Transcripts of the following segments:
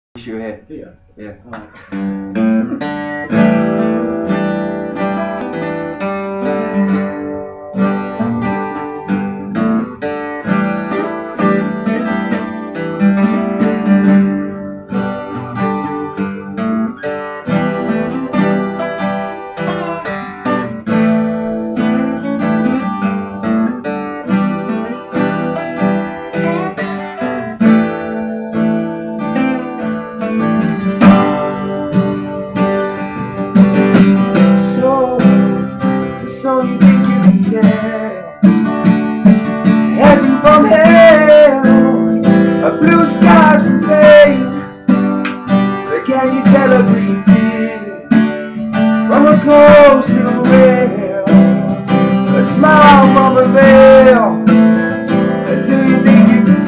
Wish you were here. Yeah. Yeah. So you think you can tell heaven from hell, a blue skies from pain, but can you tell a green field from a cold steel rail, a smile from a veil? Do you think you can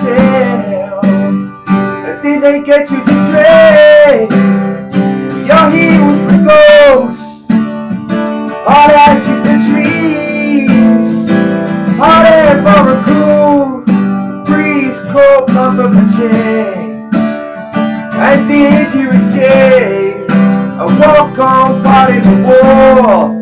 tell? Did they get you to trade your heroes for ghosts? All that is the trees, all that for a cool breeze, cold puff of a change. And did you exchange a walk-on part in the war?